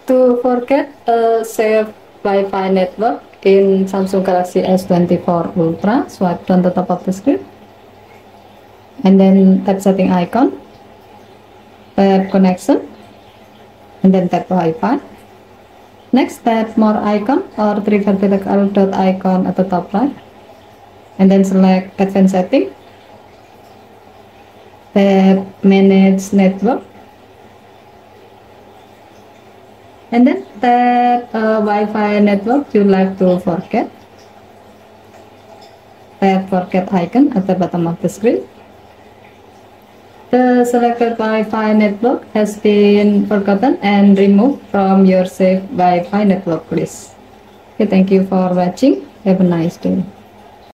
To forget a safe Wi-Fi network in Samsung Galaxy S24 Ultra, swipe down the top of the screen and then tap setting icon, tap connection, and then tap Wi-Fi. Next, tap more icon or three vertical dot icon at the top right, and then select advanced setting, tap manage network, and then tap Wi-Fi network you like to forget. Tap forget icon at the bottom of the screen. The selected Wi-Fi network has been forgotten and removed from your saved Wi-Fi network list. Okay, thank you for watching. Have a nice day.